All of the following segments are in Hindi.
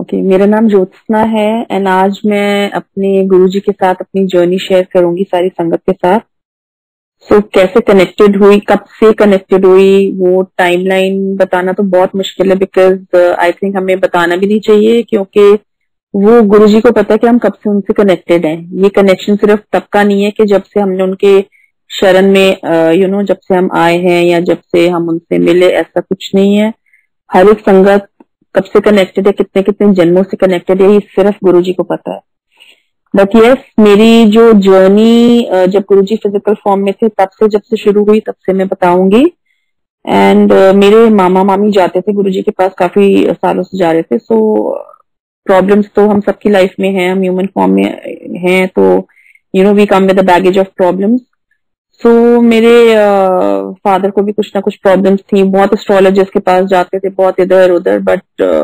ओके, मेरा नाम ज्योत्सना है एंड आज मैं अपने गुरुजी के साथ अपनी जर्नी शेयर करूंगी सारी संगत के साथ। कैसे कनेक्टेड हुई, कब से कनेक्टेड हुई, वो टाइमलाइन बताना तो बहुत मुश्किल है बिकॉज आई थिंक हमें बताना भी नहीं चाहिए क्योंकि वो गुरुजी को पता है कि हम कब से उनसे कनेक्टेड हैं। ये कनेक्शन सिर्फ तब का नहीं है कि जब से हमने उनके शरण में जब से हम आए हैं या जब से हम उनसे मिले, ऐसा कुछ नहीं है। हर एक संगत कब से कनेक्टेड है, कितने कितने जन्मों से कनेक्टेड है, ये सिर्फ गुरुजी को पता है। बट यस, मेरी जो जर्नी जब गुरुजी फिजिकल फॉर्म में थे तब से, जब से शुरू हुई तब से मैं बताऊंगी। एंड मेरे मामा मामी जाते थे गुरुजी के पास, काफी सालों से जा रहे थे। प्रॉब्लम्स तो हम सबकी लाइफ में है, हम ह्यूमन फॉर्म में हैं, तो we come with the baggage of problems. मेरे फादर को भी कुछ ना कुछ प्रॉब्लम्स थी, बहुत एस्ट्रोलॉजर्स के पास जाते थे, बहुत इधर उधर, बट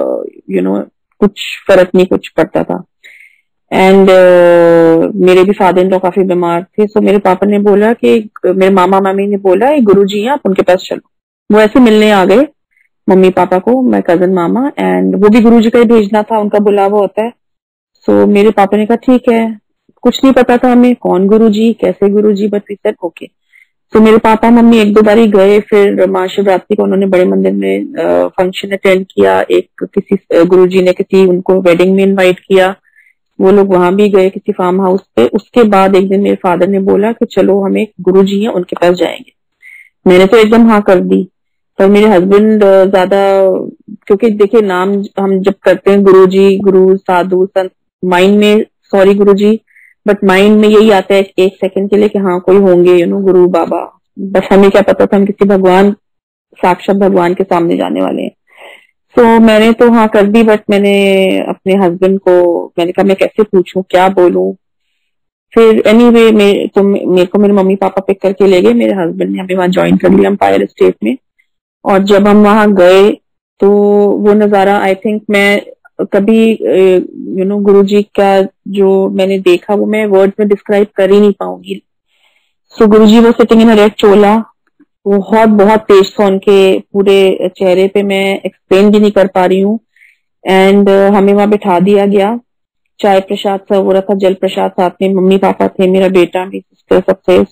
कुछ फर्क नहीं कुछ पड़ता था। एंड मेरे भी फादर इन लॉ काफी बीमार थे। मेरे पापा ने बोला कि मेरे मामा मामी ने बोला ये गुरुजी हैं, आप उनके पास चलो। वो ऐसे मिलने आ गए मम्मी पापा को, मैं कजन मामा, एंड वो भी गुरुजी का ही भेजना था, उनका बुलावा होता है। मेरे पापा ने कहा ठीक है। कुछ नहीं पता था हमें कौन गुरुजी, कैसे Guruji, but we said okay. मेरे पापा मम्मी एक दो बार ही गए, फिर महाशिवरात्रि को उन्होंने बड़े मंदिर में फंक्शन अटेंड किया। एक किसी गुरुजी ने किसी उनको वेडिंग में इनवाइट किया, वो लोग वहां भी गए किसी फार्म हाउस पे। उसके बाद एक दिन मेरे फादर ने बोला कि चलो हम एक गुरुजी हैं उनके पास जाएंगे। मैंने तो एकदम हाँ कर दी। पर मेरे हस्बैंड ज्यादा, क्योंकि देखिए नाम हम जब करते हैं गुरुजी, गुरु, साधु, संत, माइंड में सॉरी गुरुजी, बट माइंड में यही आता है एक सेकंड के लिए कि हाँ कोई होंगे गुरु बाबा। बस हमें क्या पता था हम किसी भगवान, साक्षात भगवान के सामने जाने वाले हैं। मैंने तो हाँ कर दी, बट मैंने अपने हस्बैंड को मैंने कहा मैं कैसे पूछूं, क्या बोलूं। फिर एनीवे मेरे को मेरे मम्मी पापा पिक करके ले गए, मेरे हस्बैंड ने हमें वहां ज्वाइन कर लिया एम्पायर स्टेट में। और जब हम वहां गए तो वो नजारा, आई थिंक मैं कभी गुरुजी का जो मैंने देखा वो मैं वर्ड्स में डिस्क्राइब कर ही नहीं पाऊंगी। गुरुजी वो सिटिंग इन अ रेड चोला, बहुत बहुत तेज था उनके पूरे चेहरे पे, मैं एक्सप्लेन भी नहीं कर पा रही हूँ। एंड हमें वहां बिठा दिया गया, चाय प्रसाद सर्व हो रहा था, जल प्रसाद साथ में, मम्मी पापा थे, मेरा बेटा, मेरी सिस्टर, सब थे।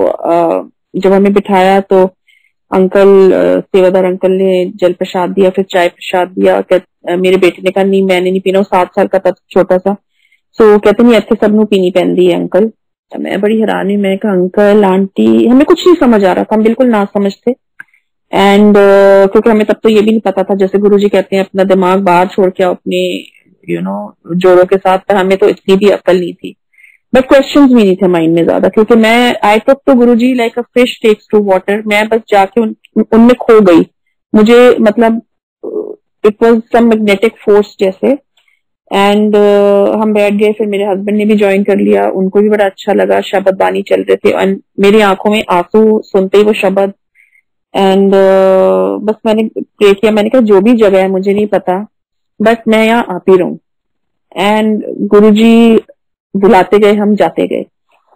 जब हमें बिठाया तो अंकल, सेवादार अंकल ने जल प्रसाद दिया, फिर चाय प्रसाद दिया। मेरे बेटे ने कहा नहीं मैंने नहीं पीना, 7 साल का था, छोटा सा। कहते नहीं अच्छे सबनों पीनी पैंदी है अंकल। मैं बड़ी हैरान हुई, मैं कहा अंकल आंटी, हमें कुछ नहीं समझ आ रहा था, हम बिल्कुल ना समझते। एंड क्योंकि हमें तब तो ये भी नहीं पता था, जैसे गुरुजी कहते हैं अपना दिमाग बाहर छोड़ के अपने जोड़ों के साथ, पर हमें तो इतनी भी अकल नहीं थी। बट क्वेश्चंस भी नहीं थे माइंड में ज्यादा, क्योंकि मैं I took to Guruji like a fish takes to water. मैं बस जाके उनमें खो गई। मुझे मतलब it was some magnetic force जैसे। एंड हम बैठ गए, फिर मेरे हस्बैंड ने भी ज्वाइन कर लिया, उनको भी बड़ा अच्छा लगा। शब्द बानी चल रहे थे एंड मेरी आंखों में आंसू सुनते ही वो शब्द। एंड बस मैंने प्रे किया, मैंने कहा जो भी जगह है मुझे नहीं पता, बट मैं यहाँ आती रहूं। एंड गुरुजी बुलाते गए, हम जाते गए।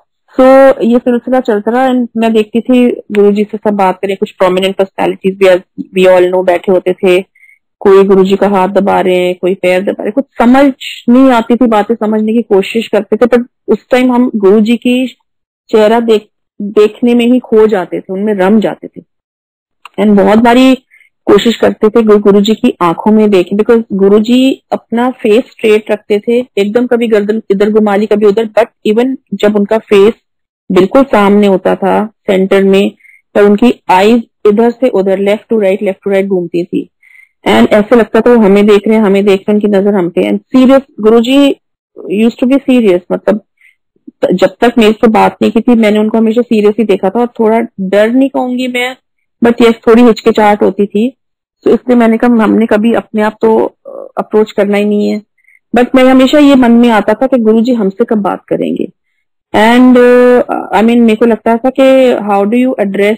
ये सिलसिला चलता रहा। एंड मैं देखती थी गुरुजी से सब बात करें, कुछ प्रोमिनेंट पर्सनैलिटीज भी वी ऑल नो बैठे होते थे, कोई गुरुजी का हाथ दबा रहे हैं, कोई पैर दबा रहे, कुछ समझ नहीं आती थी, बातें समझने की कोशिश करते थे, पर उस टाइम हम गुरुजी की चेहरा देखने में ही खो जाते थे, उनमें रम जाते थे। एंड बहुत बारी कोशिश करते थे गुरुजी की आंखों में देखें, बिकॉज गुरुजी अपना फेस स्ट्रेट रखते थे एकदम, कभी गर्दन इधर घुमा ली कभी उधर, बट इवन जब उनका फेस बिल्कुल सामने होता था सेंटर में, पर उनकी आईज इधर से उधर, लेफ्ट टू राइट घूमती थी। एंड ऐसे लगता था वो हमें देख रहे हैं, हमें देख रहे हैं, उनकी नजर हम पे। And serious, Guruji used to be serious, मतलब जब तक मेरे से बात नहीं की थी मैंने उनको हमेशा सीरियस ही देखा था। और थोड़ा डर नहीं कहूंगी मैं, बट यस थोड़ी हिचकिचाहट होती थी। इसलिए मैंने कहा हमने कभी अपने आप तो अप्रोच करना ही नहीं है। बट मैं हमेशा ये मन में आता था कि गुरुजी हमसे कब बात करेंगे। एंड आई मीन मेरे को लगता था कि how do you address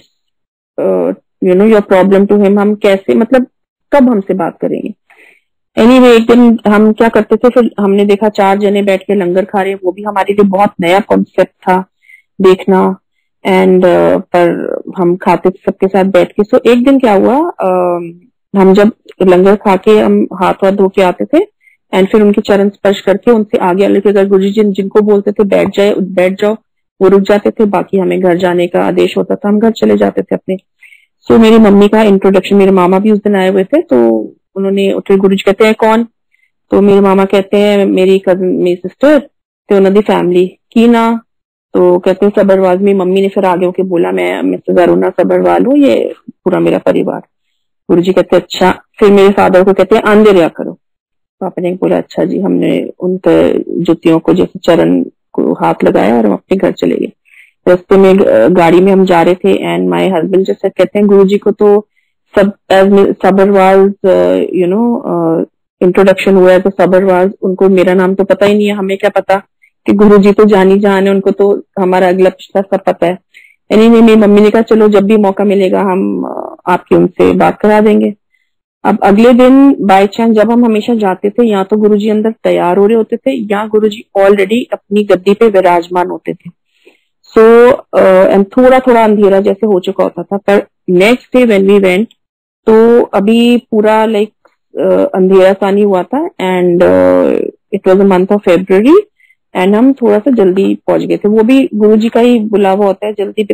your problem to him, हम कैसे, मतलब कब हमसे बात करेंगे। एनीवे एक दिन हम क्या करते थे, फिर हमने देखा 4 जने बैठ के लंगर खा रहे हैं, वो भी हमारे लिए बहुत नया कॉन्सेप्ट था देखना। एंड पर हम खाते थे सबके साथ बैठ के। एक दिन क्या हुआ, हम जब लंगर खा के हम हाथ वाथ धो के आते थे, एंड फिर उनके चरण स्पर्श करके उनसे आगे आगे अगर गुरु जी जिनको बोलते थे बैठ जाओ, वो रुक जाते थे, बाकी हमें घर जाने का आदेश होता था, हम घर चले जाते थे अपने। सो मेरी मम्मी का इंट्रोडक्शन, मेरे मामा भी उस दिन आए हुए थे, तो उन्होंने उठे, गुरु जी कहते हैं कौन? तो मेरे मामा कहते हैं मेरी कजन, मेरी सिस्टर ते उन्होंने फैमिली की ना। तो कहते हैं सबरवाल। मेरी मम्मी ने फिर आगे होके बोला मैं मिसेस अरुणा सबरवाल हूँ, ये पूरा मेरा परिवार। गुरु जी कहते अच्छा। फिर मेरे फादर को कहते हैं आंदे रहा करो। पापा ने बोला अच्छा जी। हमने उनके जुतियों को जैसे चरण को हाथ लगाया और हम अपने घर चले गए। रास्ते में गाड़ी में हम जा रहे थे एंड माय हस्बैंड जैसे कहते हैं गुरु जी को तो सब सबरवाल यू नो इंट्रोडक्शन हुआ है तो सबरवाल, उनको मेरा नाम तो पता ही नहीं है, हमें क्या पता कि गुरु जी तो जानी जान है, उनको तो हमारा अगला पिछला सब पता है। यानी मेरी मम्मी ने कहा चलो जब भी मौका मिलेगा हम आपकी उनसे बात करा देंगे। अब अगले दिन बाय चांस जब हम हमेशा जाते थे, या तो गुरुजी अंदर तैयार हो रहे होते थे या गुरुजी ऑलरेडी अपनी गद्दी पे विराजमान होते थे। सो एंड थोड़ा थोड़ा अंधेरा जैसे हो चुका होता था। पर next day when we went तो अभी पूरा लाइक अंधेरा सा नहीं हुआ था and it was a month of February and हम थोड़ा सा जल्दी पहुंच गए थे। वो भी गुरुजी का ही बुलावा होता है जल्दी,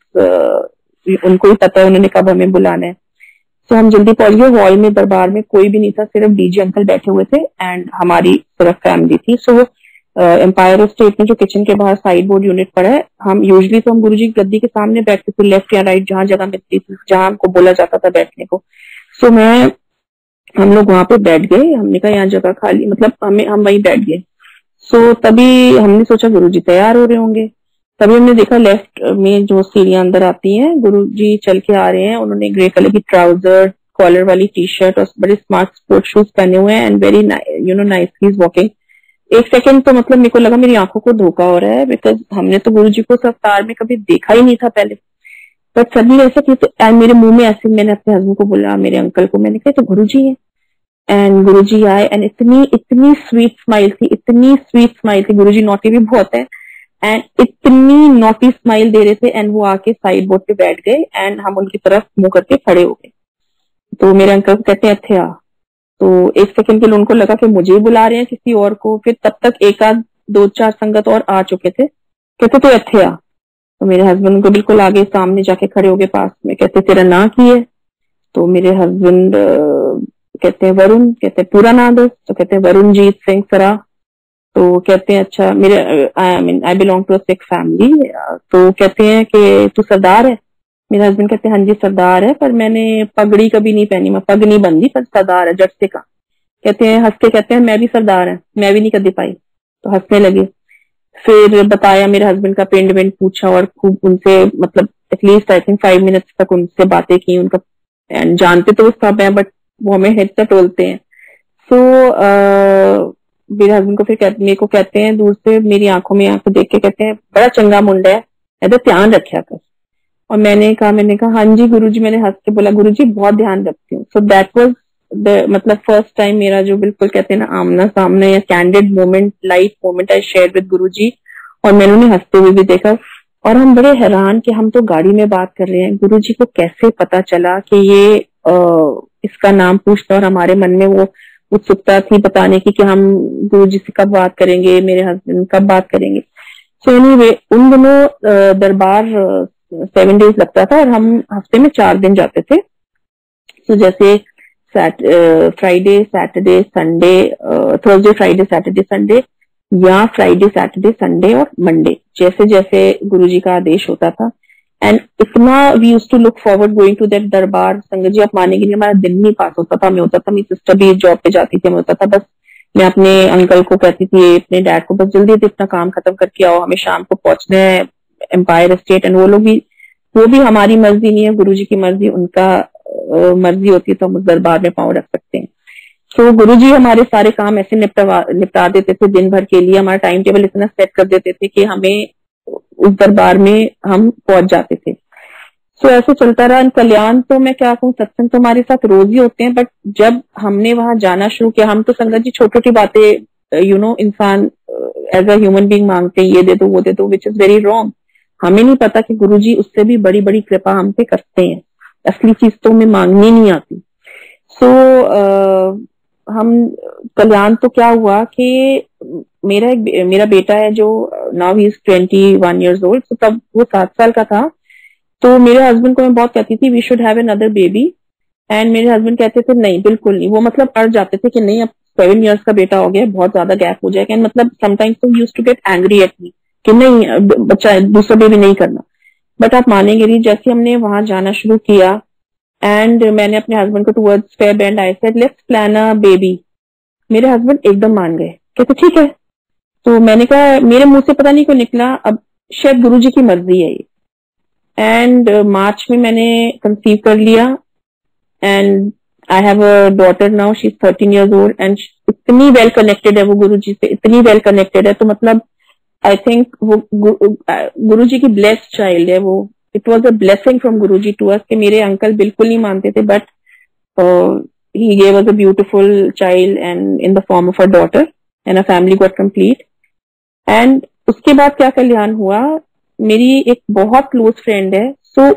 बिकॉज उनको ही पता है उन्होंने कब हमें बुलाना है। तो हम जल्दी पहुंच गए। हॉल में दरबार में कोई भी नहीं था, सिर्फ डीजे अंकल बैठे हुए थे एंड हमारी सिर्फ फैमिली थी। सो एम्पायर स्टेट में जो किचन के बाहर साइड बोर्ड यूनिट पड़ा है, हम यूजुअली तो हम गुरुजी की गद्दी के सामने बैठते थे, लेफ्ट या राइट जहां जगह मिलती थी, जहां हमको बोला जाता था बैठने को। सो हम लोग वहां पे बैठ गए। हमने कहा यहाँ जगह खाली, मतलब हम वहीं बैठ गए। सो तभी हमने सोचा गुरुजी तैयार हो रहे होंगे। तभी हमने देखा लेफ्ट में जो सीढ़ियां अंदर आती हैं, गुरुजी चल के आ रहे हैं। उन्होंने ग्रे कलर की ट्राउजर, कॉलर वाली टी शर्ट और बड़े स्मार्ट स्पोर्ट शूज पहने हुए हैं and very you know nice he is walking. एक सेकंड तो मतलब मेरे को लगा मेरी आंखों को धोखा हो रहा है, बिकॉज हमने तो गुरुजी को अवतार में कभी देखा ही नहीं था पहले। बट सडनली ऐसा कि मेरे मुंह में ऐसे, मैंने अपने हस्बैंड को बोला, मेरे अंकल को, मैंने कहा तो गुरुजी है। एंड गुरुजी आए एंड इतनी इतनी स्वीट स्माइल थी, इतनी स्वीट स्माइल थी। गुरुजी नोटी भी बहुत है एंड इतनी नोटी स्माइल दे रहे थे एंड वो आके साइड बोर्ड पे बैठ गए एंड हम उनकी तरफ मुंह करके खड़े हो गए। तो मेरे अंकल कहते हैं अच्छे आ। तो एक सेकंड के लिए उनको लगा कि मुझे ही बुला रहे हैं किसी और को। फिर तब तक एक आध दो चार संगत और आ चुके थे। कहते तो अच्छे आ। तो मेरे हस्बैंड को बिल्कुल आगे सामने जाके खड़े हो गए पास में। कहते तेरा नाम की है? तो मेरे हस्बैंड कहते हैं वरुण। कहते हैं पूरा नाम दो? तो कहते हैं वरुणजीत सिंह सरा। तो कहते हैं अच्छा, मेरे I belong to a Sikh family. तो कहते हैं कि तू सरदार है? मेरे हस्बैंड कहते हैं हाँ जी सरदार है, पर मैंने पगड़ी कभी नहीं पहनी, मैं पग नहीं बंदी, पर सरदार है जट से का। कहते हैं हंस के कहते हैं मैं भी सरदार है, मैं भी नहीं कभी पाई। तो हंसने लगे। फिर बताया, मेरे हस्बैंड का पिंड विंड पूछा और खूब उनसे, मतलब एटलीस्ट आई थिंक 5 मिनट्स तक उनसे बातें की। उनका जानते तो वो सब है बट वो हमें हेडसेट बोलते हैं। सो मेरे हस्बैंड को फिर मेरे को कहते हैं दूर से, मेरी आंखों में आंखें देख के कहते हैं बड़ा चंगा मुंडा है, कहते ध्यान रखा कर। और मैंने कहा हाँ जी गुरुजी। मैंने हंस के बोला गुरुजी बहुत ध्यान रखती हूँ। सो दैट वाज द मतलब फर्स्ट टाइम मेरा जो बिल्कुल कहते हैं ना आमना सामने या candid moment, live moment I share with Guruji. और मैंने उन्हें हंसते हुए भी देखा और हम बड़े हैरान कि हम तो गाड़ी में बात कर रहे हैं, गुरुजी को कैसे पता चला कि ये इसका नाम पूछता। और हमारे मन में वो उत्सुकता थी बताने की कि हम गुरुजी से कब बात करेंगे, मेरे हस्बैंड कब बात करेंगे। सो एनीवे उन दोनों दरबार 7 डेज लगता था और हम हफ्ते में 4 दिन जाते थे। तो जैसे Friday Saturday Sunday, Thursday Friday Saturday Sunday, या फ्राइडे सैटरडे संडे और मंडे, जैसे जैसे गुरुजी का आदेश होता था। एंड इतना we used to look forward going to that darbar. संगत जी आप मानेंगे नहीं, हमारा दिन नहीं पास होता था। हमें होता था, मेरी सिस्टर भी जॉब पे जाती थी, हमें होता था बस मैं अपने अंकल को कहती थी, अपने डैड को, बस जल्दी जल्दी अपना काम खत्म करके आओ, हमें शाम को पहुंचना है एम्पायर स्टेट। एंड वो भी हमारी मर्जी नहीं है, गुरुजी की मर्जी, उनका मर्जी होती है तो हम उस दरबार में पांव रख सकते हैं। तो गुरुजी हमारे सारे काम ऐसे निपटा देते थे दिन भर के लिए। हमारा टाइम टेबल इतना सेट कर देते थे कि हमें उस दरबार में हम पहुंच जाते थे। सो ऐसे चलता रहा। कल्याण तो मैं क्या कहूँ, सत्संग तो हमारे साथ रोज ही होते हैं, बट जब हमने वहां जाना शुरू किया, हम तो संगत जी छोटी छोटी बातें यू नो इंसान एज अ ह्यूमन बीइंग मांगते हैं, ये दे दो वो दे दो, विच इज वेरी रॉन्ग। हमें नहीं पता कि गुरुजी उससे भी बड़ी बड़ी कृपा हम पे करते हैं। असली चीज तो हमें मांगनी नहीं आती। सो हम कल्याण तो क्या हुआ कि मेरा बेटा है जो now he is 21 years old, तो तब वो 7 साल का था। तो मेरे हस्बैंड को मैं बहुत कहती थी we should have another baby, and मेरे हस्बैंड कहते थे नहीं बिल्कुल नहीं। वो मतलब अड़ जाते थे कि नहीं अब 7 years का बेटा हो गया, बहुत ज्यादा गैप हो जाएगा, एंड मतलब समटाइम्स तो use to get angry at me कि नहीं बच्चा दूसरा बेबी नहीं करना। बट आप मानेंगे नहीं, जैसे हमने वहां जाना शुरू किया एंड मैंने अपने हस्बैंड को towards fair bend I said let's plan a baby, मेरे हस्बैंड एकदम मान गए, कहते ठीक है। तो मैंने कहा, मेरे मुंह से पता नहीं क्यों निकला, अब शायद गुरुजी की मर्जी है ये। एंड मार्च में मैंने कंसीव कर लिया, and I have a daughter now, she is 13 years old, and इतनी वेल कनेक्टेड है वो गुरुजी से, इतनी वेल कनेक्टेड है, तो मतलब आई थिंक वो गुरुजी की ब्लेस्ड चाइल्ड है वो। It was a blessing from Guruji to us कि मेरे अंकल बिल्कुल नहीं मानते थे, but he gave us a beautiful child and in the form of a daughter, and a family got complete. And उसके बाद क्या कल्याण हुआ, मेरी एक बहुत क्लोज फ्रेंड है, सो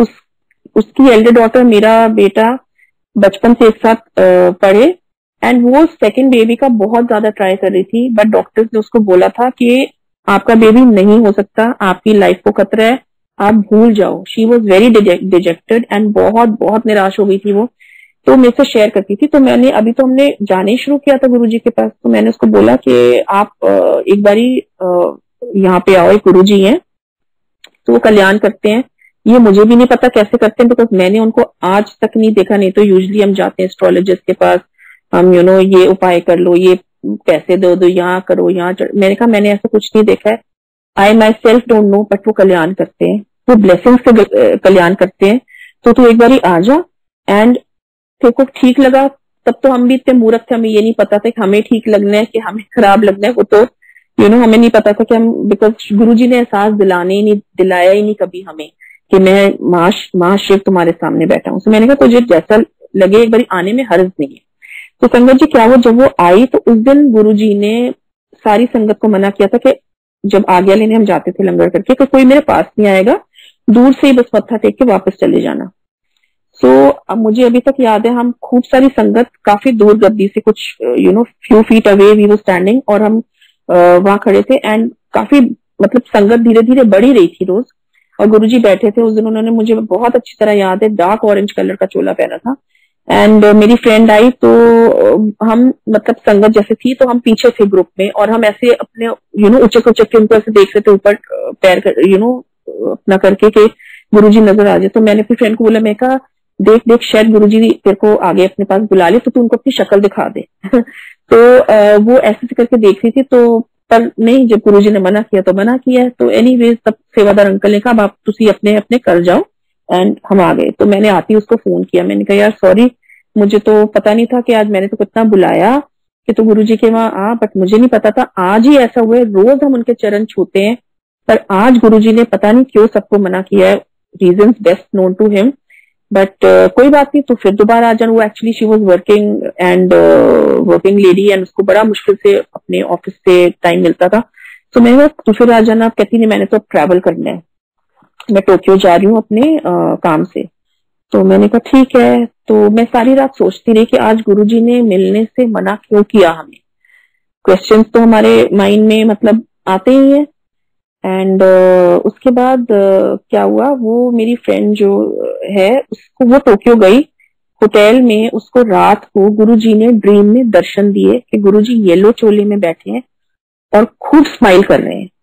उसकी एल्डर डॉटर, मेरा बेटा बचपन से एक साथ पढ़े, एंड वो सेकंड बेबी का बहुत ज्यादा ट्राई कर रही थी, बट डॉक्टर्स ने उसको बोला था कि आपका बेबी नहीं हो सकता, आपकी लाइफ को खतरा है, आप भूल जाओ। She was very dejected and बहुत बहुत निराश हो गई थी वो। तो मेरे से शेयर करती थी, तो मैंने अभी तो हमने जाने ही शुरू किया था गुरुजी के पास, तो मैंने उसको बोला कि आप एक बारी यहाँ पे आओ, एक गुरुजी हैं तो वो कल्याण करते हैं, ये मुझे भी नहीं पता कैसे करते हैं, बिकॉज मैंने उनको आज तक नहीं देखा। नहीं तो यूजली हम जाते हैं एस्ट्रोलॉजिस्ट के पास, हम ये उपाय कर लो, ये पैसे दो दो, यहाँ करो यहाँ मैंने कहा मैंने ऐसा कुछ नहीं देखा है, I myself don't know, but वो कल्याण करते हैं, वो ब्लेसिंग्स से कल्याण करते हैं। तो तू एक बारी आ जा, एंड तेरे को ठीक लगा, तब तो हम भी इतने मूर्ख थे, हमें ये नहीं पता था कि हमें ठीक लगना है कि हमें खराब लगना है, वो तो हमें नहीं पता था कि हम, बिकॉज गुरुजी ने एहसास दिलाया ही नहीं कभी हमें कि मैं महाशिव तुम्हारे सामने बैठा हूँ। तो मैंने कहा तुझे जैसा लगे एक बारी आने में हर्ज नहीं है। तो संगत जी क्या हुआ, जब वो आई तो उस दिन गुरुजी ने सारी संगत को मना किया था कि जब आज्ञा लेने हम जाते थे लंगर करके, कि कोई मेरे पास नहीं आएगा, दूर से ही बस मत्था टेक के वापस चले जाना। सो अब मुझे अभी तक याद है, हम खूब सारी संगत काफी दूर गद्दी से, कुछ few feet away we were standing, और हम वहां खड़े थे, एंड काफी मतलब संगत धीरे धीरे बढ़ ही रही थी रोज, और गुरुजी बैठे थे। उस दिन उन्होंने, मुझे बहुत अच्छी तरह याद है, डार्क ऑरेंज कलर का चोला पहना था, एंड मेरी फ्रेंड आई तो हम मतलब संगत जैसे थी तो हम पीछे थे ग्रुप में, और हम ऐसे अपने उचक उचक के उनको ऐसे देख रहे थे ऊपर पैर अपना करके कि गुरुजी नजर आ जाए। तो मैंने अपनी फ्रेंड को बोला, मैं कहा देख देख शायद गुरुजी तेरे को आगे अपने पास बुला ले, तो तू उनको अपनी शक्ल दिखा दे। तो वो ऐसे करके देख रही थी, तो पर नहीं, जब गुरुजी ने मना किया तो मना किया। तो एनीवेज तब सेवादार अंकल ने कहा आप तुसी अपने अपने कर जाओ, एंड हम आ गए। तो मैंने आती उसको फोन किया, मैंने कहा यार सॉरी, मुझे तो पता नहीं था कि आज मैंने तो कितना बुलाया कि तू गुरुजी के वहां आ, बट मुझे नहीं पता था आज ही ऐसा हुआ है। रोज हम उनके चरण छूते हैं, पर आज गुरुजी ने पता नहीं क्यों सबको मना किया है, reasons best known to him, but कोई बात नहीं, तो फिर दोबारा आ जाना। वो actually she was working and working lady, and उसको बड़ा मुश्किल से अपने ऑफिस से टाइम मिलता था। तो मैंने कहा तू फिर आ जाना, कहती नहीं मैंने तो ट्रैवल करना है, मैं टोक्यो जा रही हूँ अपने काम से। तो मैंने कहा ठीक है। तो मैं सारी रात सोचती रही कि आज गुरुजी ने मिलने से मना क्यों किया हमें। क्वेश्चंस तो हमारे माइंड में मतलब आते ही हैं। एंड उसके बाद क्या हुआ, वो मेरी फ्रेंड जो है उसको, वो टोक्यो गई, होटल में उसको रात को गुरुजी ने ड्रीम में दर्शन दिए कि गुरुजी येलो चोले में बैठे हैं और खूब स्माइल कर रहे हैं।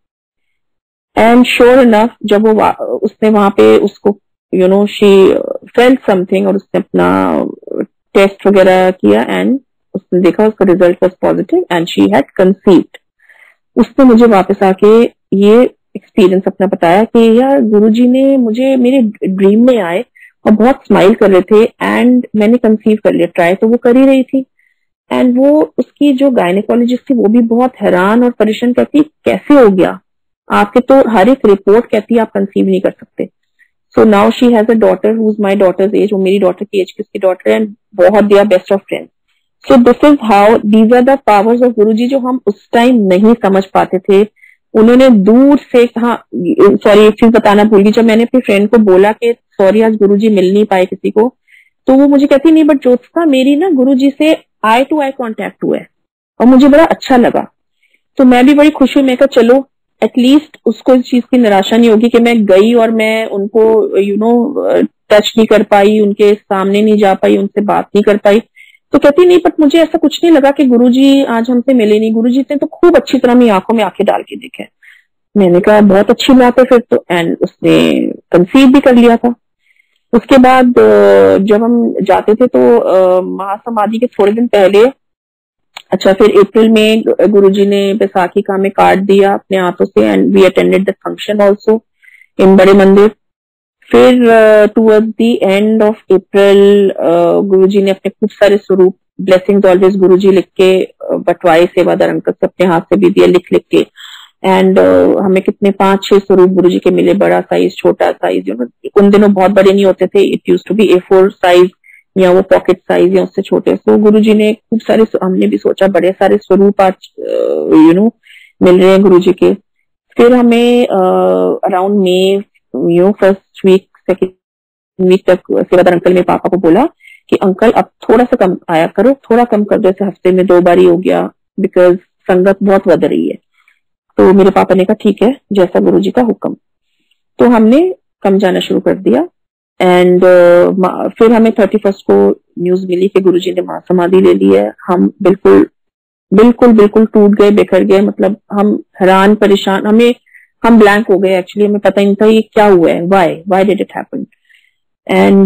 एंड श्योर इनफ जब वो उसने वहां पे उसको शी फेल्ट समथिंग, और उसने अपना टेस्ट वगैरह किया, एंड उसने देखा उसका result was positive and she had conceived. उसने मुझे वापस आके ये एक्सपीरियंस अपना बताया कि यार गुरुजी ने मुझे मेरे ड्रीम में आए और बहुत स्माइल कर रहे थे, एंड मैंने कंसीव कर लिया। ट्राई तो वो कर ही रही थी, एंड वो उसकी जो गायनेकोलॉजिस्ट थी वो भी बहुत हैरान और परेशान, कहती कैसे हो गया, आपके तो हर एक रिपोर्ट कहती है आप कंसीव नहीं कर सकते। So now she has a daughter who is my daughter's age, वो मेरी डॉटर की एज की उसकी डॉटर है, एंड बहुत they are best of friends. So this is how, these are the powers of Guruji जो हम उस टाइम नहीं समझ पाते थे। उन्होंने दूर से, हाँ सॉरी एक चीज बताना भूल गई, जब मैंने अपनी फ्रेंड को बोला कि सॉरी आज गुरुजी मिल नहीं पाए किसी को, तो वो मुझे कहती नहीं बट ज्योत्सना मेरी ना गुरुजी से आई टू आई कांटेक्ट हुआ है और मुझे बड़ा अच्छा लगा। तो मैं भी बड़ी खुश हुई, मैं कहा चलो एटलीस्ट उसको इस चीज की निराशा नहीं होगी कि मैं गई और मैं उनको टच नहीं कर पाई, उनके सामने नहीं जा पाई, उनसे बात नहीं कर पाई। तो कहती नहीं, बट मुझे ऐसा कुछ नहीं लगा कि गुरुजी आज हमसे मिले नहीं, गुरुजी ने तो खूब अच्छी तरह मेरी आंखों में आंखें डाल के देखे। मैंने कहा बहुत अच्छी बात है फिर तो। एंड उसने कंसीव भी कर लिया था। उसके बाद जब हम जाते थे तो महासमाधि के थोड़े दिन पहले, अच्छा फिर अप्रैल में गुरुजी ने बैसाखी का हमें कार्ड दिया अपने हाथों से, and we attended the function also in बड़े मंदिर। फिर towards the end of April Guruji ने अपने खूब सारे स्वरूप, ब्लेसिंग्स ऑलवेज गुरुजी लिख के बंटवाए सेवादार अंकल से, अपने हाथ से भी दिया लिख लिख के। एंड हमें कितने 5-6 स्वरूप गुरुजी के मिले, बड़ा साइज, छोटा साइज, उन दिनों बहुत बड़े नहीं होते थे, it use to be A4 size या वो पॉकेट साइज या उससे छोटे। तो गुरुजी ने खूब सारे, हमने भी सोचा बड़े सारे स्वरूप आज मिल रहे हैं गुरुजी के। फिर हमें around May first week second week तक सेवादार अंकल ने पापा को बोला कि अंकल अब थोड़ा सा कम आया करो, थोड़ा कम कर दो, जैसे हफ्ते में 2 बार ही हो गया, बिकॉज संगत बहुत बढ़ रही है। तो मेरे पापा ने कहा ठीक है, जैसा गुरुजी का हुक्म। तो हमने कम जाना शुरू कर दिया। एंड फिर हमें 31st को न्यूज मिली कि गुरुजी ने महासमाधि ले ली है। हम बिल्कुल बिल्कुल बिल्कुल टूट गए, बिखर गए, मतलब हम हैरान परेशान, हम ब्लैंक हो गए। एक्चुअली हमें पता ही नहीं था ये क्या हुआ है, why did it happen. And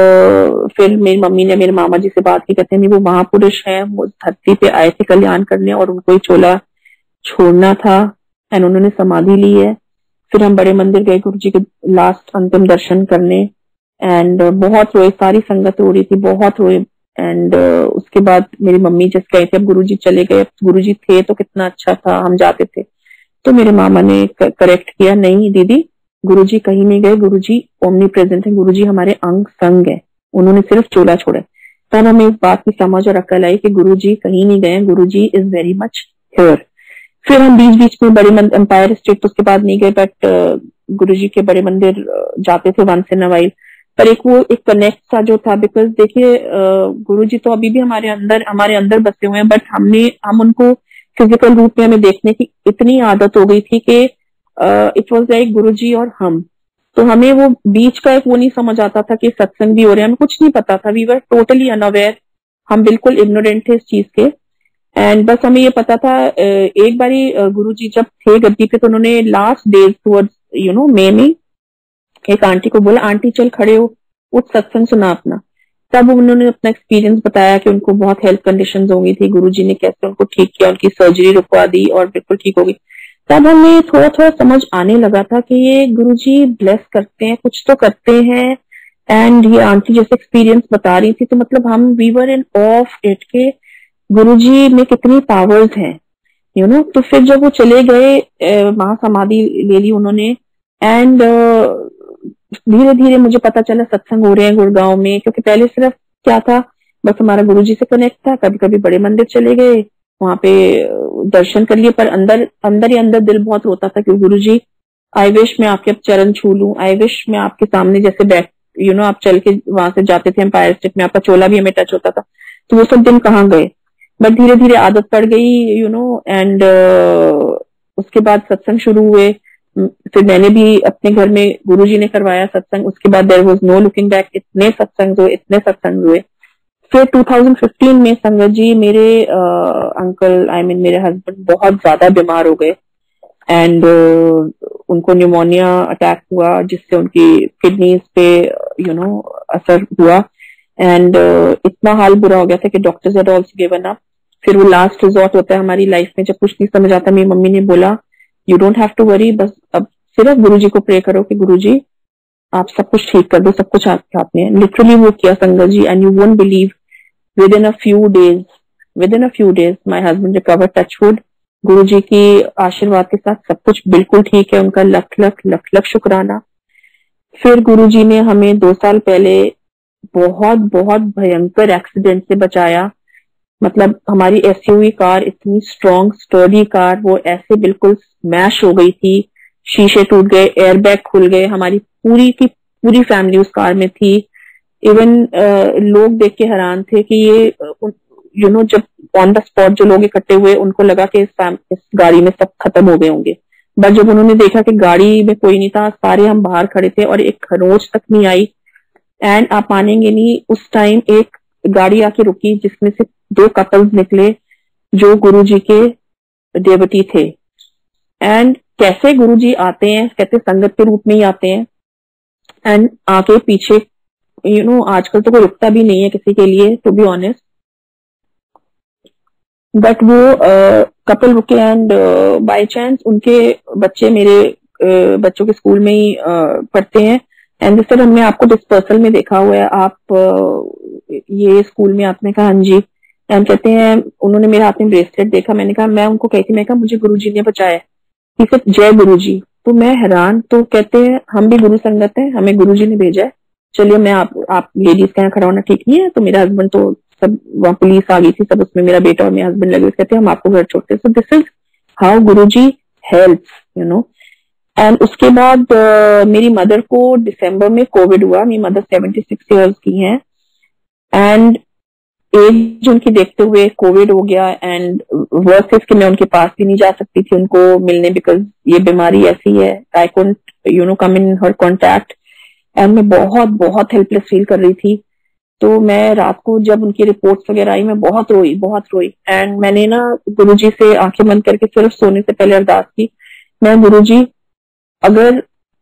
फिर मेरी मम्मी ने मेरे मामा जी से बात की, कहते हैं वो महापुरुष हैं, वो धरती पे आए थे कल्याण करने और उनको ही चोला छोड़ना था, एंड उन्होंने समाधि ली है। फिर हम बड़े मंदिर गए गुरुजी के लास्ट अंतिम दर्शन करने, एंड बहुत रोए, सारी संगत रो रही थी, बहुत रोए। एंड उसके बाद मेरी मम्मी जैसे कही थी अब गुरुजी चले गए, गुरुजी थे तो कितना अच्छा था, हम जाते थे। तो मेरे मामा ने करेक्ट किया, नहीं दीदी गुरुजी कहीं नहीं गए, गुरुजी ओमनी प्रेजेंट है, गुरुजी हमारे अंग संग है, उन्होंने सिर्फ चोला छोड़ा। तब हमें इस बात की समझ और अकल आई कि गुरुजी कहीं नहीं गए, Guruji is very much here. फिर हम बीच बीच में बड़े मंदिर, एम्पायर स्टेट तो उसके बाद नहीं गए, बट गुरुजी के बड़े मंदिर जाते थे वंस इन अ वाइल। पर एक कनेक्ट सा जो था, बिकॉज देखिए गुरुजी तो अभी भी हमारे अंदर बसे हुए हैं, बट हम उनको फिजिकल रूप में हमें देखने की इतनी आदत हो गई थी कि इट वाज लाइक गुरुजी और हम। तो हमें वो बीच का एक वो नहीं समझ आता था कि सत्संग भी हो रहे हैं, हमें कुछ नहीं पता था, वी वर टोटली अनअवेयर, हम बिल्कुल इग्नोरेंट थे इस चीज के। एंड बस हमें ये पता था, एक बारी गुरुजी जब थे गद्दी पे तो उन्होंने लास्ट डेज टुवर्ड्स मई में एक आंटी को बोला, आंटी चल खड़े हो, उठ सत्संग सुना अपना। तब उन्होंने अपना एक्सपीरियंस बताया कि उनको बहुत हेल्थ कंडीशंस हो गई थी, गुरुजी ने कैसे उनको ठीक किया, उनकी सर्जरी रुकवा दी और बिल्कुल ठीक हो गई। तब हमें थोड़ा थोड़ा समझ आने लगा था कि ये गुरुजी ब्लेस करते हैं, कुछ तो करते हैं। एंड ये आंटी जैसे एक्सपीरियंस बता रही थी, तो मतलब हम we were in of it के गुरुजी में कितनी पावर्स हैं, तो फिर जब वो चले गए, महासमाधि ले ली उन्होंने। एंड धीरे धीरे मुझे पता चला सत्संग हो रहे हैं गुड़गांव में, क्योंकि पहले सिर्फ क्या था, बस हमारा गुरुजी से कनेक्ट था, कभी कभी बड़े मंदिर चले गए, वहां पे दर्शन कर लिए, पर अंदर अंदर ही अंदर दिल बहुत रोता था कि गुरुजी आई विश मैं आपके अब चरण छू लूं, आई विश मैं आपके सामने जैसे बैठ आप चल के वहां से जाते थे एम्पायर स्टेट में, आपका चोला भी हमें टच होता था, तो वो सब दिन कहाँ गए। बट धीरे धीरे आदत पड़ गई, एंड उसके बाद सत्संग शुरू हुए। फिर मैंने भी अपने घर में गुरुजी ने करवाया सत्संग, उसके बाद there was no looking back, इतने सत्संग हुए। फिर 2015 में संगत जी मेरे अंकल मेरे हस्बैंड बहुत ज्यादा बीमार हो गए, एंड उनको न्यूमोनिया अटैक हुआ, जिससे उनकी किडनीज पे असर हुआ। एंड इतना हाल बुरा हो गया था कि doctors had also given up. फिर वो लास्ट रिजॉर्ट होता है हमारी लाइफ में, जब कुछ नहीं समझ आता, मेरी मम्मी ने बोला you don't have to worry, बस अब सिर्फ गुरुजी को प्रे करो कि गुरुजी आप सब कुछ ठीक कर दो, सब कुछ आपके हाथ में है। लिटरली वो किया संगत जी, and you won't believe, within a few days my husband recover, touchwood. Guruji की आशीर्वाद के साथ सब कुछ बिल्कुल ठीक है, उनका लख लख लख लख शुक्राना। फिर गुरुजी ने हमें 2 साल पहले बहुत बहुत भयंकर एक्सीडेंट से बचाया। मतलब हमारी एसयूवी कार, इतनी स्ट्रॉन्ग स्टर्डी कार, वो ऐसे बिल्कुल स्मैश हो गई थी, शीशे टूट गए, एयरबैग खुल गए, हमारी पूरी की पूरी फैमिली उस कार में थी। इवन लोग देख के हैरान थे कि ये जब ऑन द स्पॉट जो लोग इकट्ठे हुए उनको लगा कि इस गाड़ी में सब खत्म हो गए होंगे, बट जब उन्होंने देखा कि गाड़ी में कोई नहीं था, सारे हम बाहर खड़े थे और एक खरोच तक नहीं आई। एंड आप मानेंगे नहीं, उस टाइम एक गाड़ी आके रुकी जिसमें से 2 कपल्स निकले जो गुरुजी के देवती थे। एंड कैसे गुरुजी आते हैं, कहते संगत के रूप में ही आते हैं, एंड आके पीछे आजकल तो कोई रुकता भी नहीं है किसी के लिए, टू बी ऑनेस्ट, बट वो कपल रुके एंड बाय चांस उनके बच्चे मेरे बच्चों के स्कूल में ही पढ़ते हैं। एंड जिस तरह हमने आपको डिस्पर्सल में देखा हुआ है, आप ये स्कूल में आपने कहा हाँ जी, एंड कहते हैं उन्होंने मेरे हाथ में ब्रेसलेट देखा, मैंने कहा मैं उनको कहती, मैं कहा मुझे गुरुजी ने बचाया, इसे जय गुरुजी। तो मैं हैरान, तो कहते हैं हम भी गुरु संगत है, हमें गुरुजी ने भेजा है, चलिए मैं आप लेडीज के यहाँ खड़ा होना ठीक नहीं है। तो मेरा हस्बैंड तो सब वहाँ पुलिस आ गई थी, सब उसमें मेरा बेटा और मेरा हस्बैंड लगे, कहते हैं हम आपको घर छोड़ते। So this is how Guruji helps. And उसके बाद मेरी मदर को दिसंबर में कोविड हुआ। मेरी मदर 76 ईयर्स की हैं एंड एज उनकी देखते हुए कोविड हो गया। एंड वर्स्ट इज कि मैं उनके पास भी नहीं जा सकती थी उनको मिलने, बिकॉज ये बीमारी ऐसी है, I couldn't come in her contact. And मैं बहुत बहुत हेल्पलेस फील कर रही थी। तो मैं रात को जब उनकी रिपोर्ट्स वगैरह आई, मैं बहुत रोई। एंड मैंने ना गुरुजी से आंखें बंद करके सिर्फ सोने से पहले अरदास की, मैं गुरुजी अगर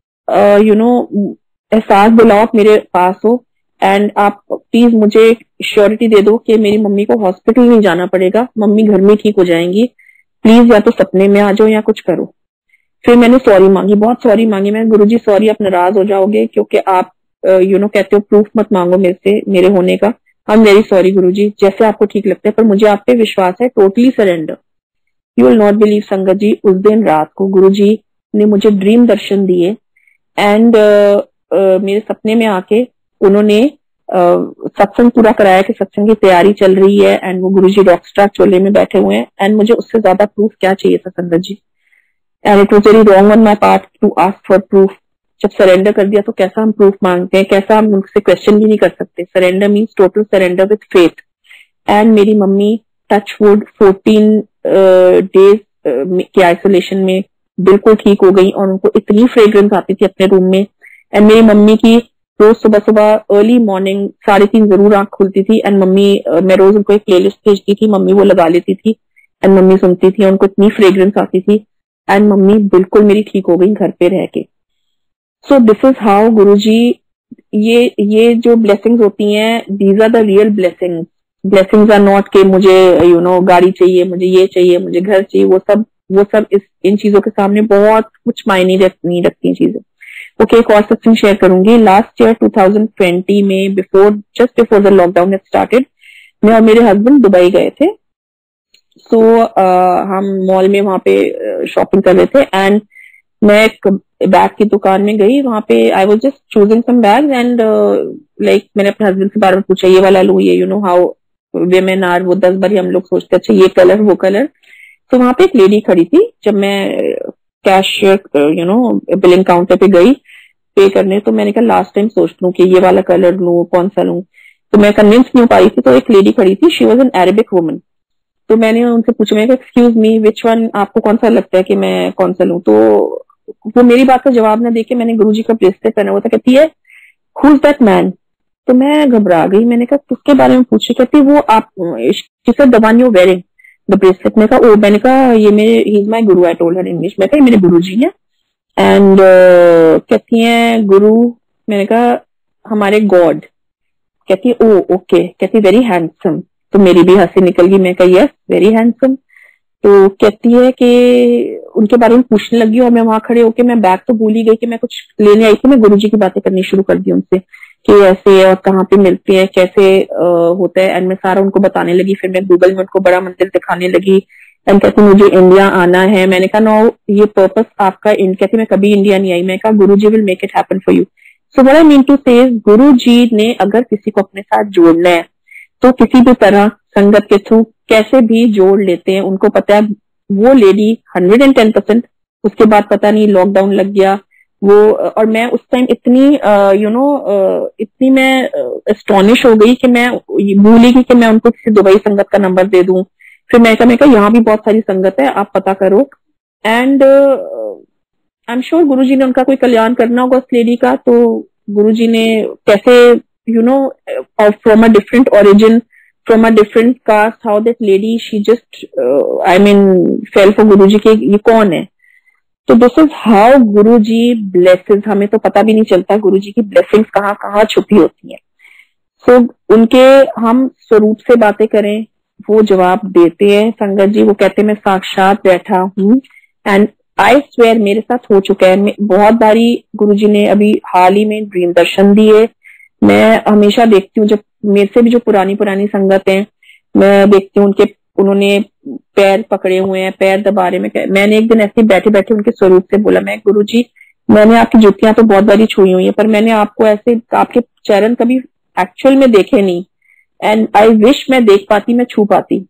एहसास दिलाओ आप मेरे पास हो, एंड आप प्लीज मुझे श्योरिटी दे दो कि मेरी मम्मी को हॉस्पिटल नहीं जाना पड़ेगा, मम्मी घर में ठीक हो जाएंगी, प्लीज या तो सपने में आ जाओ या कुछ करो। फिर मैंने सॉरी मांगी, बहुत सॉरी मांगी। मैं गुरुजी सॉरी, आप नाराज हो जाओगे क्योंकि आप कहते हो प्रूफ मत मांगो मेरे से मेरे होने का। I am very sorry Guruji, जैसे आपको ठीक लगता है, पर मुझे आप पे विश्वास है, totally surrender. You will not believe संगत जी, उस दिन रात को गुरुजी ने मुझे ड्रीम दर्शन दिए एंड मेरे सपने में आके उन्होंने सत्संग पूरा कराया कि सत्संग की तैयारी चल रही है, एंड वो गुरुजी रॉकस्टार चोले में बैठे हुए हैं। एंड मुझे उससे ज्यादा प्रूफ क्या चाहिए था संगत जी। And it was very wrong on my part to ask for proof. जब सरेंडर कर दिया तो कैसा हम प्रूफ मांगते हैं, कैसा हम उनसे क्वेश्चन भी नहीं कर सकते। Surrender means total surrender with faith. And मेरी मम्मी टच वुड 14 डेज के आइसोलेशन में बिल्कुल ठीक हो गई, और उनको इतनी फ्रेग्रेंस आती थी अपने रूम में। एंड मेरी मम्मी की रोज सुबह सुबह अर्ली मॉर्निंग 3:30 जरूर आंख खुलती थी, एंड मम्मी मैं रोज उनको एक प्लेलिस्ट भेजती थी, मम्मी वो लगा लेती थी एंड मम्मी सुनती थी, उनको इतनी फ्रेग्रेंस आती थी। एंड मम्मी बिल्कुल मेरी ठीक हो गई घर पे रह के। So this is how Guruji, ये जो ब्लेसिंग्स होती हैं, these are the real blessings. Blessings are not के मुझे गाड़ी चाहिए, मुझे ये चाहिए, मुझे घर चाहिए, वो सब इन चीजों के सामने बहुत कुछ मायने नहीं रखती चीजें। ओके, एक और सत्संग शेयर करूंगी। लास्ट ईयर 2020 में just before the lockdown started, मैं और मेरे हस्बैंड दुबई गए थे। सो हम मॉल में वहां पे शॉपिंग कर रहे थे, एंड मैं एक बैग की दुकान में गई। वहां पे I was just choosing some bags, and like मैंने अपने हस्बैंड से बार बार पूछा ये वाला लूं, ये हाउ वेमेन आर, वो 10 बार हम लोग सोचते अच्छा ये कलर वो कलर। तो वहां पे एक लेडी खड़ी थी। जब मैं कैशियर बिलिंग काउंटर पे गई पे करने, तो मैंने कहा लास्ट टाइम सोच लूं कि ये वाला कलर लूं, कौन सा लूं, तो मैं कन्विंस नहीं हो पाई थी। तो एक लेडी खड़ी थी, she was an Arabic woman. तो मैंने उनसे पूछा, मैं एक्सक्यूज मी विच वन, आपको कौन सा लगता है कि मैं कौन सा लूं। तो वो मेरी बात का जवाब ना देके, मैंने गुरुजी का ब्रेसलेट पहना हुआ था, कहती है हु इज दैट मैन। तो मैं घबरा गई, मैंने कहा किसके बारे में पूछी, कहती वो आप the one you wearing the bracelet. मैंने कहा मैंने कहा ये मेरे he is my Guru, I told her English. मैं कहा ये मेरे गुरुजी हैं। एंड कहती हैं गुरु, मैंने कहा हमारे गॉड। कहती है ओ ओके, कहती वेरी हैंडसम। तो मेरी भी हंसी निकल गई, मैं कहा यस वेरी हैंडसम। तो कहती है कि उनके बारे में पूछने लगी, और मैं वहां खड़े होके, मैं बैग तो भूल ही गई कि मैं कुछ लेने आई थी। मैं गुरुजी की बातें करनी शुरू कर दी उनसे कि ऐसे और कहाँ पे मिलते हैं, कैसे होता है। एंड मैं सारा उनको बताने लगी। फिर मैं गूगल में उनको बड़ा मंदिर दिखाने लगी। एंड कहती मुझे इंडिया आना है। मैंने कहा नो, ये पर्पस आपका कहती मैं कभी इंडिया नहीं आई। मैं कहा Guruji will make it happen for you. So what I mean to say, Guruji ने अगर किसी को अपने साथ जोड़ना है तो किसी भी तरह संगत के थ्रू कैसे भी जोड़ लेते हैं। उनको पता है वो लेडी 110%, उसके बाद पता नहीं लॉकडाउन लग गया, वो और मैं उस टाइम इतनी इतनी मैं एस्टॉनिश हो गई कि मैं भूल ही गई कि मैं उनको किसी दुबई संगत का नंबर दे दूं। फिर मैं कहा यहाँ भी बहुत सारी संगत है, आप पता करो। And I am sure Guruji ने उनका कोई कल्याण करना होगा उस लेडी का। तो गुरुजी ने कैसे from a different origin, from a different caste, how that lady she just I mean fell for Guruji के ये कौन है। तो this is how Guruji blesses. हमें तो पता भी नहीं चलता गुरुजी की ब्लेसिंग्स कहाँ कहाँ छुपी होती हैं। सो उनके हम स्वरूप से बातें करें, वो जवाब देते हैं संगत जी। वो कहते हैं मैं साक्षात बैठा हूँ। एंड आई स्वेयर मेरे साथ हो चुका है बहुत बारी। गुरुजी ने अभी हाल ही में ड्रीम दर्शन दिए। मैं हमेशा देखती हूँ, जब मेरे से भी जो पुरानी पुरानी संगत है, मैं देखती हूँ उनके उन्होंने पैर पकड़े हुए हैं, पैर दबा रहे हैं। मैंने एक दिन ऐसे बैठे बैठे उनके स्वरूप से बोला, मैं गुरुजी मैंने आपकी जुतियां तो बहुत बारी छुई हुई है, पर मैंने आपको ऐसे आपके चरण कभी एक्चुअल में देखे नहीं। एंड आई विश मैं देख पाती, मैं छू पाती।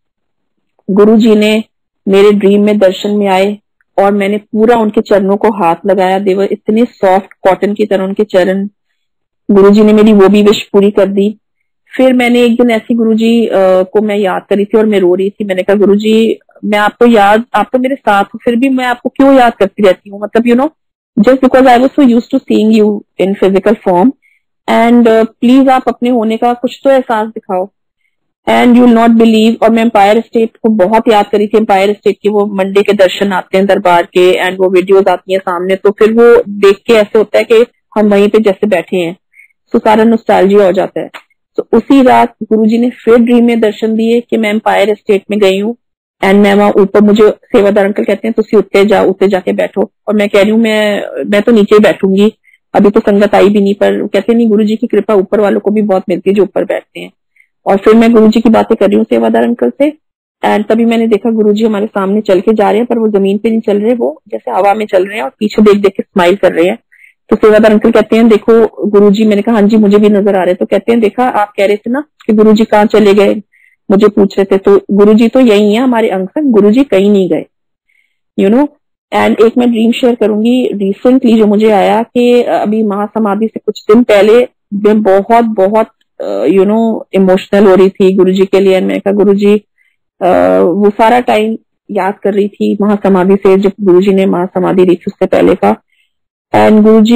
गुरुजी ने मेरे ड्रीम में दर्शन में आए और मैंने पूरा उनके चरणों को हाथ लगाया। देवर इतने सॉफ्ट कॉटन की तरह उनके चरण। गुरुजी ने मेरी वो भी विश पूरी कर दी। फिर मैंने एक दिन ऐसी गुरुजी को मैं याद करी थी और मैं रो रही थी। मैंने कहा गुरुजी मैं आपको याद, आप तो मेरे साथ हो, फिर भी मैं आपको क्यों याद करती रहती हूँ, मतलब just because I was so used to seeing you in physical form. And please आप अपने होने का कुछ तो एहसास दिखाओ। And you will not believe. और मैं एम्पायर स्टेट को बहुत याद करी थी। एम्पायर स्टेट के वो मंडे के दर्शन आते हैं दरबार के, एंड वो वीडियोस आती हैं सामने, तो फिर वो देख के ऐसे होता है कि हम वहीं पे जैसे बैठे हैं। तो सारा नॉस्टैल्जिया हो जाता है। तो उसी रात गुरुजी ने फिर ड्रीम में दर्शन दिए कि मैं एम्पायर स्टेट में गई हूँ। एंड मैं वहां ऊपर, मुझे सेवादार अंकल कहते हैं तुसी उत्ते जाके बैठो। और मैं कह रही हूँ मैं तो नीचे ही बैठूंगी, अभी तो संगत आई भी नहीं। पर कहते नहीं, गुरुजी की कृपा ऊपर वालों को भी बहुत मिलती है जो ऊपर बैठते हैं। और फिर मैं गुरुजी की बातें कर रही हूँ सेवादार अंकल से। एंड तभी मैंने देखा गुरुजी हमारे सामने चल के जा रहे हैं, पर वो जमीन पे नहीं चल रहे, वो जैसे हवा में चल रहे हैं और पीछे देख देख के स्माइल कर रहे हैं। तो सेवादार अंकल कहते हैं देखो गुरुजी। मैंने कहा हाँ जी मुझे भी नजर आ रहे। तो कहते हैं देखा आप कह रहे थे ना कि गुरुजी कहाँ चले गए, मुझे पूछ रहे थे। तो गुरुजी तो यही है हमारे अंग संग, गुरुजी कहीं नहीं गए, एंड एक मैं ड्रीम शेयर करूंगी रिसेंटली जो मुझे आया कि अभी महासमाधि से कुछ दिन पहले मैं बहुत बहुत इमोशनल हो रही थी गुरुजी के लिए। मैंने कहा गुरुजी वो सारा टाइम याद कर रही थी महासमाधि से, जब गुरुजी ने महासमाधि ली थी उससे पहले का। एंड गुरुजी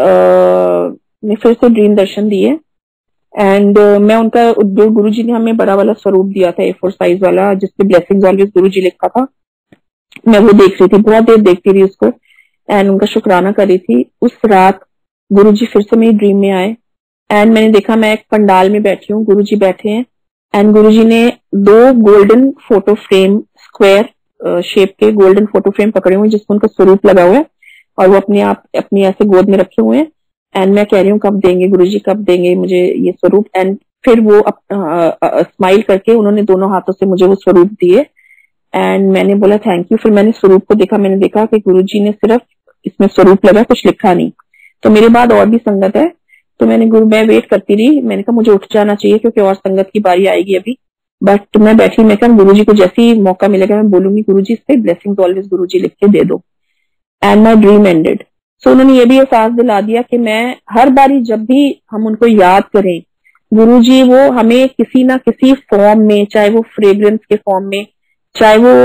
ने फिर से ड्रीम दर्शन दिए। एंड मैं उनका, जो गुरुजी ने हमें बड़ा वाला स्वरूप दिया था A4 साइज वाला, जिसपे ब्लेसिंग्स ऑलवेज गुरुजी लिखा था, मैं वो देख रही थी, बहुत देर देखती रही उसको एंड उनका शुक्राना कर रही थी। उस रात गुरुजी फिर से मेरी ड्रीम में आए। एंड मैंने देखा मैं एक पंडाल में बैठी हूँ, गुरुजी बैठे हैं। एंड गुरुजी ने 2 golden photo frame, square shape के गोल्डन फोटो फ्रेम पकड़े हुए जिसमें उनका स्वरूप लगा हुआ है, और वो अपने आप अपनी ऐसे गोद में रखे हुए हैं। एंड मैं कह रही हूँ कब देंगे गुरुजी, कब देंगे मुझे ये स्वरूप। एंड फिर वो स्माइल करके उन्होंने दोनों हाथों से मुझे वो स्वरूप दिए। एंड मैंने बोला थैंक यू। फिर मैंने स्वरूप को देखा, मैंने देखा कि गुरुजी ने सिर्फ इसमें स्वरूप लगा, कुछ लिखा नहीं। तो मेरे बाद और भी संगत है, तो मैं वेट करती रही। मैंने कहा मुझे उठ जाना चाहिए क्योंकि और संगत की बारी आएगी अभी। बट मैं बैठी, मैं कहा गुरुजी को जैसे ही मौका मिलेगा मैं बोलूंगी गुरुजी इस पे ब्लेसिंग्स ऑलवेज गुरुजी लिख के दे दो। And my dream ended. So उन्होंने ये भी एहसास दिला दिया कि मैं हर बारी जब भी हम उनको याद करें, गुरुजी वो हमें किसी ना किसी फॉर्म में, चाहे वो फ्रेग्रेंस के फॉर्म में, चाहे वो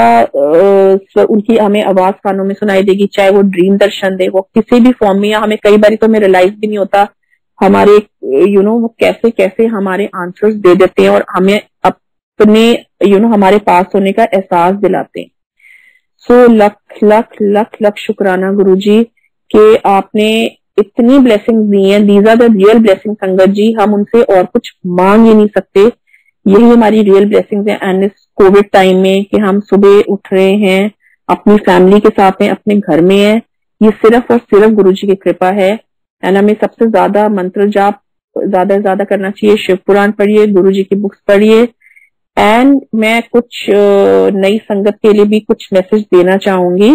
उनकी हमें आवाज कानों में सुनाई देगी, चाहे वो ड्रीम दर्शन दे, वो किसी भी फॉर्म में, या हमें कई बार तो हमें रियलाइज भी नहीं होता हमारे वो कैसे कैसे हमारे आंसर्स दे देते हैं और हमें अपने हमारे पास होने का एहसास दिलाते हैं। सो लख लख लख लख शुक्राना गुरुजी कि आपने इतनी ब्लेसिंग दी है। These are the real blessing संगत जी, हम उनसे और कुछ मांग ही नहीं सकते, यही हमारी रियल ब्लेसिंग्स है। एंड इस कोविड टाइम में कि हम सुबह उठ रहे हैं, अपनी फैमिली के साथ हैं, अपने घर में हैं, ये सिर्फ और सिर्फ गुरुजी की कृपा है। एंड हमें सबसे ज्यादा मंत्र जाप ज्यादा से ज्यादा करना चाहिए, शिव पुराण पढ़िए, गुरुजी की बुक्स पढ़िए। एंड मैं कुछ नई संगत के लिए भी कुछ मैसेज देना चाहूंगी।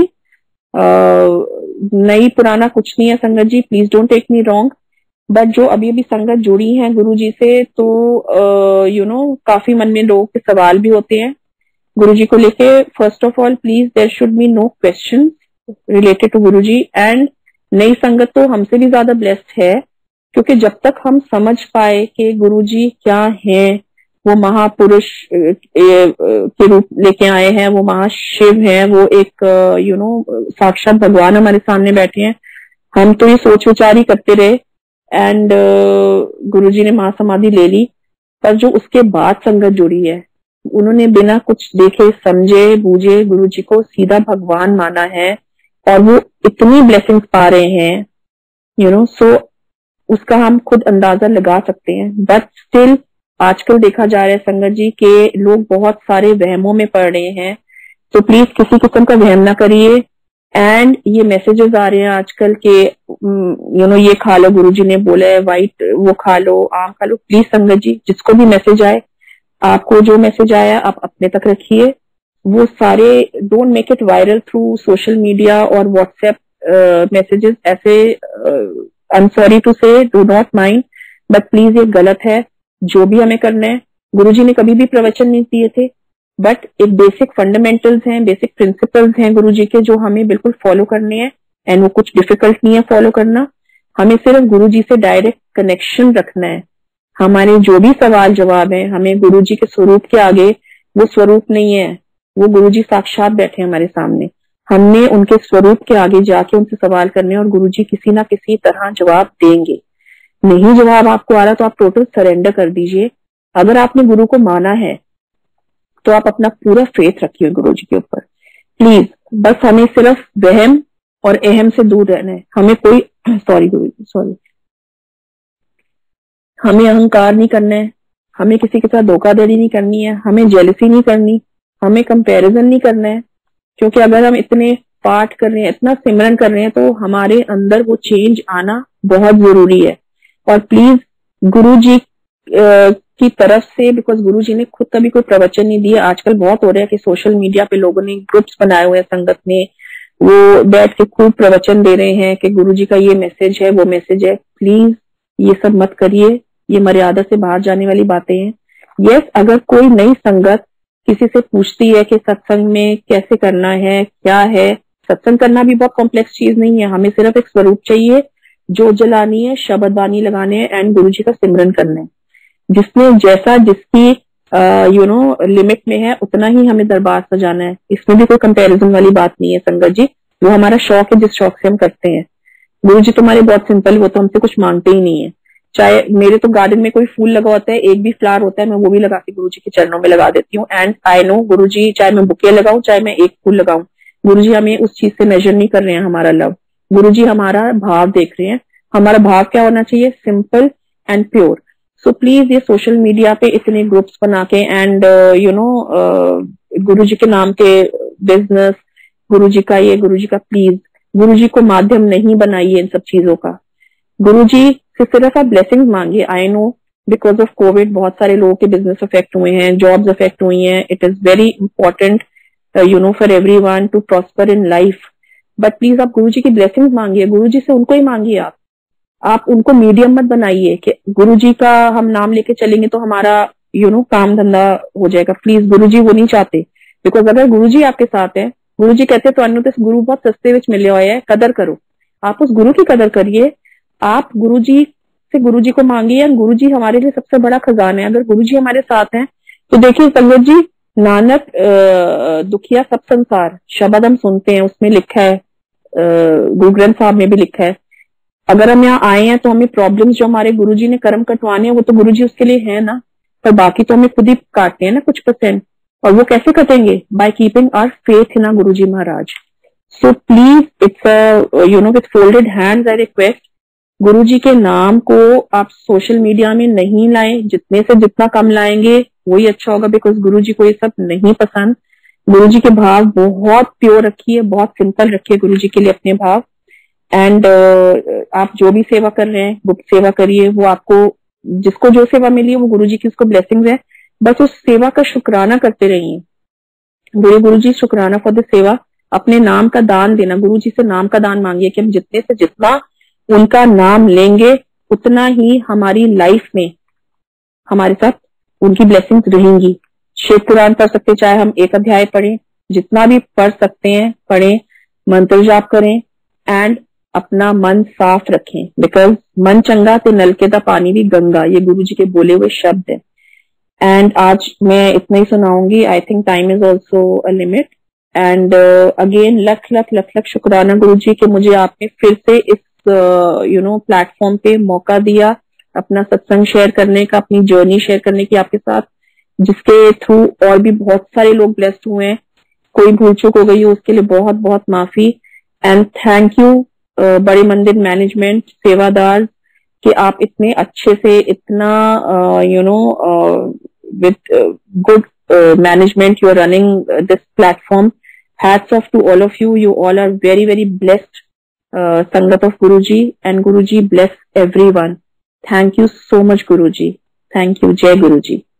नई पुराना कुछ नहीं है संगत जी, please don't take me wrong, but जो अभी अभी संगत जुड़ी है गुरुजी से, तो काफी मन में लोगों के सवाल भी होते हैं गुरुजी को लेके। First of all please there should be no question related to Guruji. And नई संगत तो हमसे भी ज्यादा ब्लेस्ड है, क्योंकि जब तक हम समझ पाए कि गुरुजी क्या है, वो महापुरुष के रूप लेके आए हैं, वो महाशिव हैं, वो एक साक्षात भगवान हमारे सामने बैठे हैं, हम तो ये सोच विचार ही करते रहे एंड गुरुजी ने महासमाधि ले ली। पर जो उसके बाद संगत जुड़ी है, उन्होंने बिना कुछ देखे समझे बूझे गुरुजी को सीधा भगवान माना है और वो इतनी ब्लेसिंग्स पा रहे हैं, सो उसका हम खुद अंदाजा लगा सकते हैं। बट स्टिल आजकल देखा जा रहा है संगत जी के लोग बहुत सारे वहमों में पड़ रहे हैं, तो प्लीज किसी किस्म का वहम ना करिए। एंड ये मैसेजेस आ रहे हैं आजकल के ये खा लो, गुरुजी ने बोला है व्हाइट वो खा लो, आम खा लो। प्लीज संगत जी, जिसको भी मैसेज आए, आपको जो मैसेज आया आप अपने तक रखिए, वो सारे don't make it viral through social media और व्हाट्सएप मैसेजेस। ऐसे I am sorry to say, do not mind, but please ये गलत है। जो भी हमें करना है, गुरुजी ने कभी भी प्रवचन नहीं दिए थे, बट एक बेसिक फंडामेंटल्स हैं, बेसिक प्रिंसिपल्स हैं गुरुजी के, जो हमें बिल्कुल फॉलो करने हैं। एंड वो कुछ डिफिकल्ट नहीं है फॉलो करना, हमें सिर्फ गुरुजी से डायरेक्ट कनेक्शन रखना है। हमारे जो भी सवाल जवाब है, हमें गुरुजी के स्वरूप के आगे, वो स्वरूप नहीं है, वो गुरुजी साक्षात बैठे हमारे सामने, हमने उनके स्वरूप के आगे जाके उनसे सवाल करने और गुरुजी किसी ना किसी तरह जवाब देंगे। नहीं जवाब आपको आ रहा तो आप टोटल सरेंडर कर दीजिए। अगर आपने गुरु को माना है तो आप अपना पूरा फेथ रखिए गुरुजी के ऊपर। प्लीज बस हमें सिर्फ वहम और अहम से दूर रहना है। हमें कोई सॉरी हमें अहंकार नहीं करना है, हमें किसी के साथ धोखाधड़ी नहीं करनी है, हमें जेलसी नहीं करनी, हमें कंपैरिजन नहीं करना है। क्योंकि अगर हम इतने पाठ कर रहे हैं, इतना सिमरन कर रहे हैं, तो हमारे अंदर वो चेंज आना बहुत जरूरी है। और प्लीज गुरुजी की तरफ से, बिकॉज गुरुजी ने खुद कभी कोई प्रवचन नहीं दिया। आजकल बहुत हो रहा है कि सोशल मीडिया पे लोगों ने ग्रुप्स बनाए हुए हैं संगत में, वो बैठ के खूब प्रवचन दे रहे हैं कि गुरुजी का ये मैसेज है, वो मैसेज है। प्लीज ये सब मत करिए, ये मर्यादा से बाहर जाने वाली बातें हैं। यस, अगर कोई नई संगत किसी से पूछती है कि सत्संग में कैसे करना है, क्या है, सत्संग करना भी बहुत कॉम्प्लेक्स चीज नहीं है। हमें सिर्फ एक स्वरूप चाहिए, जो जलानी है, शब्द बानी लगाने हैं एंड गुरुजी का सिमरन करना है। जिसने जैसा जिसकी लिमिट में है, उतना ही हमें दरबार सजाना है। इसमें भी कोई कंपैरिजन वाली बात नहीं है संगत जी। वो हमारा शौक है, जिस शौक से हम करते हैं। गुरुजी तुम्हारे बहुत सिंपल, वो तो हमसे कुछ मांगते ही नहीं है। चाहे मेरे तो गार्डन में कोई फूल लगा होता है, एक भी फ्लावर होता है, मैं वो भी लगा के गुरुजी के चरणों में लगा देती हूँ। एंड आई नो गुरुजी, चाहे मैं बुके लगाऊं, चाहे मैं एक फूल लगाऊं, गुरुजी हमें उस चीज से मेजर नहीं कर रहे हैं हमारा लव। गुरुजी हमारा भाव देख रहे हैं। हमारा भाव क्या होना चाहिए? Simple and pure. So please ये सोशल मीडिया पे इतने ग्रुप्स बना के एंड गुरुजी के नाम के बिजनेस, गुरुजी का ये, गुरुजी का, प्लीज गुरुजी को माध्यम नहीं बनाइए इन सब चीजों का। गुरुजी से सिर्फ आप ब्लेसिंग मांगिए। I know because of covid बहुत सारे लोगों के बिजनेस अफेक्ट हुए हैं, जॉब्स अफेक्ट हुई हैं। It is very important for everyone to prosper in life. But please आप गुरुजी की ब्लेसिंग मांगिए, गुरुजी से उनको ही मांगिए। आप उनको मीडियम मत बनाइए कि गुरुजी का हम नाम लेके चलेंगे तो हमारा काम धंधा हो जाएगा। प्लीज गुरुजी वो नहीं चाहते। बिकॉज अगर गुरुजी आपके साथ है, गुरुजी कहते हैं तो इस गुरु बहुत सस्ते विच मिले हुए है, कदर करो। आप उस गुरु की कदर करिए। आप गुरुजी से गुरुजी को मांगिए। गुरुजी हमारे लिए सबसे बड़ा खजाना है। अगर गुरुजी हमारे साथ हैं तो देखिए संगत जी, नानक दुखिया सब संसार शब्द हम सुनते हैं, उसमें लिखा है, गुरु ग्रंथ साहब में भी लिखा है, अगर हम यहाँ आए हैं तो हमें प्रॉब्लम्स जो हमारे गुरुजी ने कर्म कटवाने हैं, वो तो गुरुजी उसके लिए है ना, पर बाकी तो हमें खुद ही काटते हैं ना कुछ %। और वो कैसे कटेंगे? By keeping our faith in Guruji Maharaj. So please it's with folded hands I request, Guruji के नाम को आप सोशल मीडिया में नहीं लाएं। जितने से जितना कम लाएंगे वही अच्छा होगा, बिकॉज गुरुजी को ये सब नहीं पसंद। गुरुजी के भाव बहुत प्योर रखिए, बहुत सिंपल रखिए गुरुजी के लिए अपने भाव। एंड आप जो भी सेवा कर रहे हैं, गुप्त सेवा करिए। वो आपको जिसको जो सेवा मिली है वो गुरुजी की उसको ब्लेसिंग्स है। बस उस सेवा का शुक्राना करते रहिए। गुरुजी शुक्राना फॉर द सेवा। अपने नाम का दान देना, गुरुजी से नाम का दान मांगिए कि हम जितने से जितना उनका नाम लेंगे उतना ही हमारी लाइफ में हमारे साथ उनकी ब्लेसिंग्स रहेंगी। शिव पुराण पढ़ सकते, चाहे हम एक अध्याय पढ़ें, जितना भी पढ़ सकते हैं पढ़ें, मंत्र जाप करें। एंड अपना मन साफ रखें, बिकॉज मन चंगा तो नलके दा पानी भी गंगा, ये गुरु जी के बोले हुए शब्द है। एंड आज मैं इतना ही सुनाऊंगी, I think time is also a limit. And again लख लख लख लख शुक्राना गुरु जी कि मुझे आपने फिर से इस प्लेटफॉर्म पे मौका दिया अपना सत्संग शेयर करने का, अपनी जर्नी शेयर करने की आपके साथ, जिसके थ्रू और भी बहुत सारे लोग ब्लेस्ड हुए हैं। कोई भूल चूक हो गई हो उसके लिए बहुत बहुत माफी। एंड थैंक यू बड़े मंदिर मैनेजमेंट, सेवादार, कि आप इतने अच्छे से, इतना with good management you are running this platform. Hats off to all of you. You all are very very blessed Sangat of Guruji, and Guruji bless everyone. Thank you so much Guruji. Thank you. Jai Guruji.